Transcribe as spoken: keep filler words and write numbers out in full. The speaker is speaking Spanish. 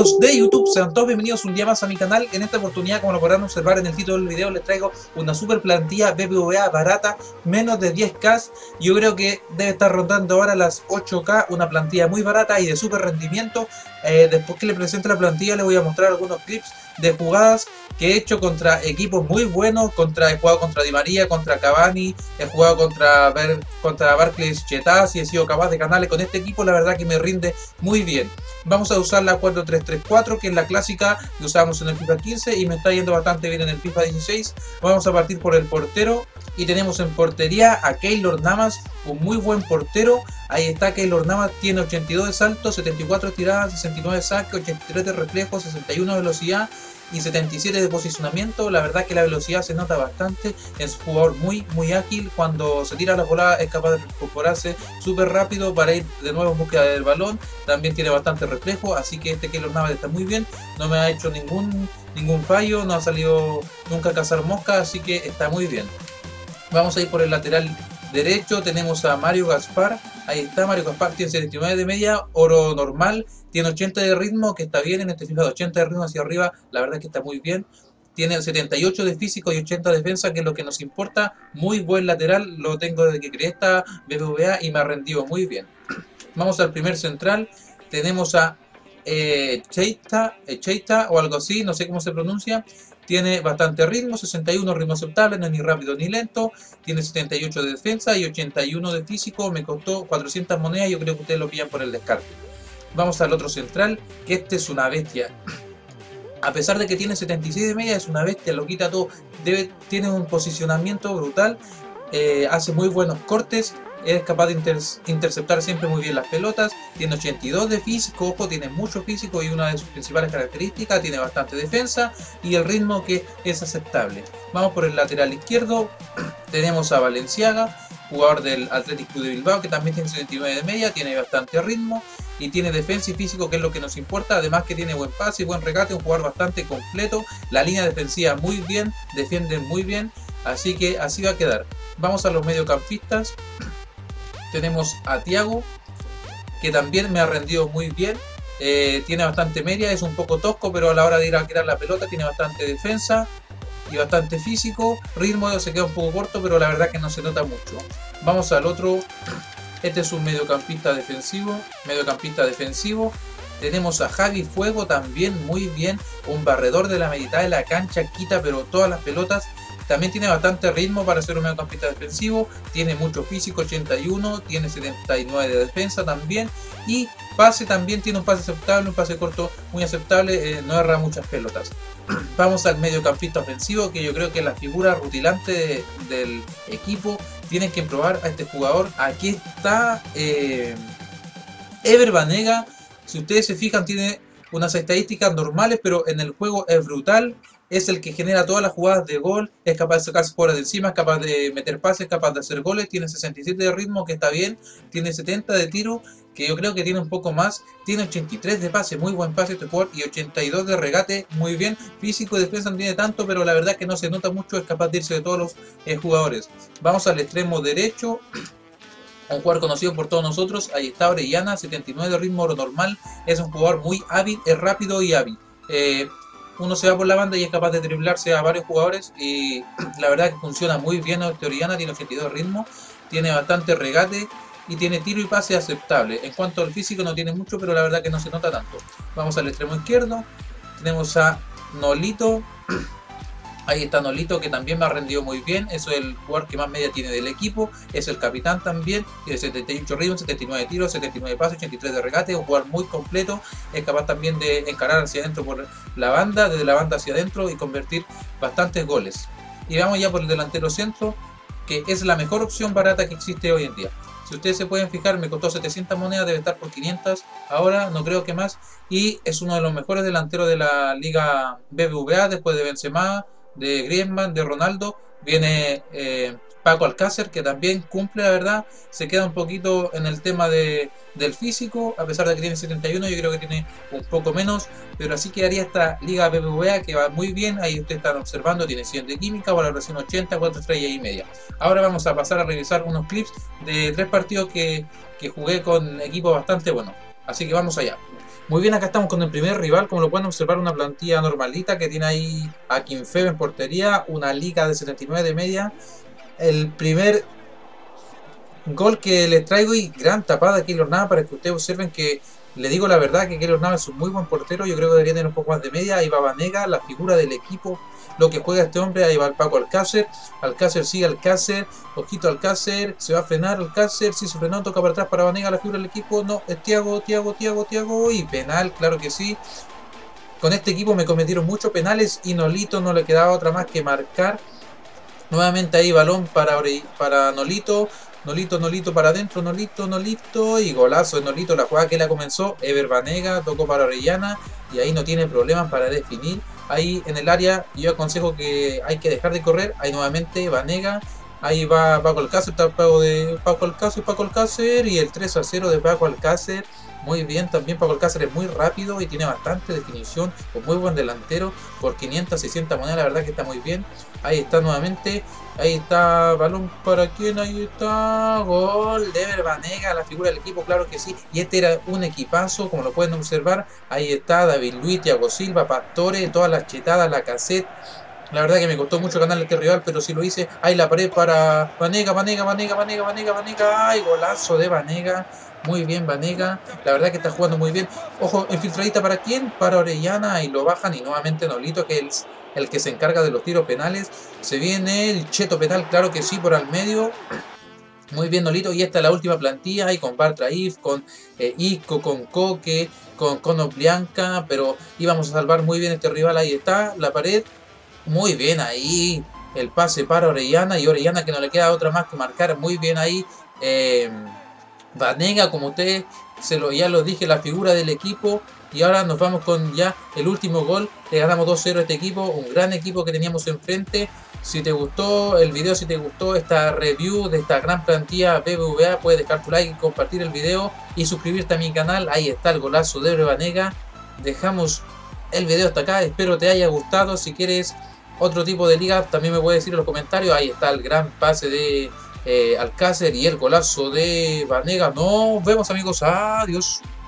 Amigos de YouTube, sean todos bienvenidos un día más a mi canal. En esta oportunidad, como lo podrán observar en el título del video, les traigo una super plantilla B B V A barata, menos de diez K. Yo creo que debe estar rondando ahora las ocho K, una plantilla muy barata y de super rendimiento. Eh, después que le presente la plantilla, les voy a mostrar algunos clips de jugadas que he hecho contra equipos muy buenos. Contra, he jugado contra Di María, contra Cavani, he jugado contra, Ber, contra Barclays Chetas y he sido capaz de ganarle con este equipo. La verdad que me rinde muy bien. Vamos a usar la cuatro tres tres cuatro, que es la clásica que usábamos en el FIFA quince y me está yendo bastante bien en el FIFA dieciséis. Vamos a partir por el portero y tenemos en portería a Keylor Navas, un muy buen portero. Ahí está Keylor Navas, tiene ochenta y dos de salto, setenta y cuatro de tirada, sesenta y nueve de saque, ochenta y tres de reflejo, sesenta y uno de velocidad y setenta y siete de posicionamiento. La verdad que la velocidad se nota bastante. Es un jugador muy muy ágil. Cuando se tira la volada es capaz de incorporarse súper rápido para ir de nuevo en búsqueda del balón. También tiene bastante reflejo, así que este Keylor Navas está muy bien. No me ha hecho ningún, ningún fallo, no ha salido nunca a cazar mosca, así que está muy bien. Vamos a ir por el lateral derecho. Tenemos a Mario Gaspar. Ahí está, Mario Gaspar tiene setenta y nueve de media, oro normal, tiene ochenta de ritmo, que está bien en este FIFA, de ochenta de ritmo hacia arriba, la verdad es que está muy bien. Tiene setenta y ocho de físico y ochenta de defensa, que es lo que nos importa. Muy buen lateral, lo tengo desde que creé esta B B V A y me ha rendido muy bien. Vamos al primer central. Tenemos a eh, Cheita, eh, Cheita o algo así, no sé cómo se pronuncia. Tiene bastante ritmo, sesenta y uno ritmo aceptable, no es ni rápido ni lento. Tiene setenta y ocho de defensa y ochenta y uno de físico. Me costó cuatrocientas monedas, yo creo que ustedes lo pillan por el descarte. Vamos al otro central, que este es una bestia. A pesar de que tiene setenta y seis de media, es una bestia, lo quita todo. Debe, tiene un posicionamiento brutal, eh, hace muy buenos cortes. Es capaz de inter interceptar siempre muy bien las pelotas. Tiene ochenta y dos de físico, ojo, tiene mucho físico y una de sus principales características, tiene bastante defensa y el ritmo que es aceptable. Vamos por el lateral izquierdo. Tenemos a Valenciaga, jugador del Athletic Club de Bilbao, que también tiene setenta y nueve de media, tiene bastante ritmo y tiene defensa y físico, que es lo que nos importa. Además que tiene buen pase y buen regate, un jugador bastante completo. La línea defensiva muy bien, defiende muy bien, así que así va a quedar. Vamos a los mediocampistas. Tenemos a Thiago, que también me ha rendido muy bien. Eh, tiene bastante media, es un poco tosco, pero a la hora de ir a tirar la pelota tiene bastante defensa y bastante físico. Ritmo se queda un poco corto, pero la verdad que no se nota mucho. Vamos al otro. Este es un mediocampista defensivo. Mediocampista defensivo. Tenemos a Javi Fuego, también muy bien. Un barredor de la mitad de la cancha, quita pero todas las pelotas. También tiene bastante ritmo para ser un mediocampista defensivo. Tiene mucho físico, ochenta y uno. Tiene setenta y nueve de defensa también. Y pase también, tiene un pase aceptable, un pase corto muy aceptable. Eh, no erra muchas pelotas. Vamos al mediocampista ofensivo, que yo creo que la figura rutilante de, del equipo. Tienen que probar a este jugador. Aquí está eh, Ever Banega. Si ustedes se fijan, tiene unas estadísticas normales, pero en el juego es brutal. Es el que genera todas las jugadas de gol, es capaz de sacarse fuera de encima, es capaz de meter pases, es capaz de hacer goles. Tiene sesenta y siete de ritmo, que está bien. Tiene setenta de tiro, que yo creo que tiene un poco más. Tiene ochenta y tres de pase, muy buen pase este jugador, y ochenta y dos de regate, muy bien. Físico y defensa no tiene tanto, pero la verdad que no se nota mucho, es capaz de irse de todos los eh, jugadores. Vamos al extremo derecho. Un jugador conocido por todos nosotros, ahí está Orellana, setenta y nueve de ritmo, oro normal. Es un jugador muy hábil, es rápido y hábil. Eh, uno se va por la banda y es capaz de driblarse a varios jugadores y la verdad que funciona muy bien. Este Orellana tiene ochenta y dos de ritmo, tiene bastante regate y tiene tiro y pase aceptable. En cuanto al físico no tiene mucho, pero la verdad que no se nota tanto. Vamos al extremo izquierdo, tenemos a Nolito. Ahí está Nolito, que también me ha rendido muy bien. Eso es el jugador que más media tiene del equipo. Es el capitán también. Tiene setenta y ocho ritmo, setenta y nueve tiros, setenta y nueve pases, ochenta y tres de regate. Un jugador muy completo. Es capaz también de encarar hacia adentro por la banda, desde la banda hacia adentro y convertir bastantes goles. Y vamos ya por el delantero centro, que es la mejor opción barata que existe hoy en día. Si ustedes se pueden fijar, me costó setecientas monedas, debe estar por quinientas ahora, no creo que más. Y es uno de los mejores delanteros de la Liga B B V A, después de Benzema, de Griezmann, de Ronaldo. Viene eh, Paco Alcácer, que también cumple, la verdad. Se queda un poquito en el tema de, del físico, a pesar de que tiene setenta y uno, yo creo que tiene un poco menos, pero así quedaría esta Liga B B V A, que va muy bien. Ahí ustedes están observando, tiene cien de química, valoración ochenta, cuatro estrellas y media. Ahora vamos a pasar a revisar unos clips de tres partidos que, que jugué con equipos bastante buenos, así que vamos allá. Muy bien, acá estamos con el primer rival, como lo pueden observar, una plantilla normalita que tiene ahí a Kinfeb en portería, una liga de setenta y nueve de media. El primer gol que les traigo y gran tapada de Keylor Navas para que ustedes observen que le digo la verdad que Keylor Navas es un muy buen portero. Yo creo que debería tener un poco más de media. Ahí va Vanega, la figura del equipo, lo que juega este hombre. Ahí va el Paco Alcácer, Alcácer sigue Alcácer, ojito Alcácer, se va a frenar Alcácer, si se frenó, toca para atrás para Vanega, la figura del equipo. No, es Thiago, Thiago, Thiago, Thiago y penal, claro que sí. Con este equipo me cometieron muchos penales y Nolito no le quedaba otra más que marcar. Nuevamente ahí balón para, para Nolito. Nolito, Nolito para adentro, Nolito, Nolito. Y golazo de Nolito, la jugada que la comenzó. Ever Banega tocó para Orellana. Y ahí no tiene problemas para definir. Ahí en el área yo aconsejo que hay que dejar de correr. Ahí nuevamente Banega. Ahí va Paco Alcácer, está Paco de Paco Alcácer, Paco Alcácer. Y el tres a cero de Paco Alcácer. Muy bien, también Paco Alcácer es muy rápido y tiene bastante definición, con muy buen delantero, por quinientas, seiscientas monedas, la verdad que está muy bien. Ahí está nuevamente, ahí está, balón para quién, ahí está, gol de Ever Banega, la figura del equipo, claro que sí, y este era un equipazo, como lo pueden observar. Ahí está David Luiz, Thiago Silva, Pastore, todas las chetadas, la cassette. La verdad que me costó mucho ganar este rival, pero sí lo hice. Ahí la pared para Banega, Banega, Banega, Banega, Banega, Banega. Ay, golazo de Banega. Muy bien Banega. La verdad que está jugando muy bien. Ojo, infiltradita para quién? Para Orellana. Y lo bajan. Y nuevamente Nolito, que es el, el que se encarga de los tiros penales. Se viene el cheto penal, claro que sí, por al medio. Muy bien Nolito. Y esta es la última plantilla. Ahí con Bartra If, con eh, Isco, con Coque, con Conoplianca. Pero íbamos a salvar muy bien este rival. Ahí está, la pared. Muy bien ahí, el pase para Orellana y Orellana que no le queda otra más que marcar. Muy bien ahí, eh, Banega, como ustedes se lo, ya lo dije, la figura del equipo. Y ahora nos vamos con ya el último gol. Le ganamos dos cero a este equipo, un gran equipo que teníamos enfrente. Si te gustó el video, si te gustó esta review de esta gran plantilla B B V A, puedes dejar tu like, compartir el video y suscribirte a mi canal. Ahí está el golazo de Banega. Dejamos el video hasta acá, espero te haya gustado. Si quieres otro tipo de liga también me puedes decir en los comentarios. Ahí está el gran pase de eh, Alcácer y el golazo de Banega. Nos vemos amigos, adiós.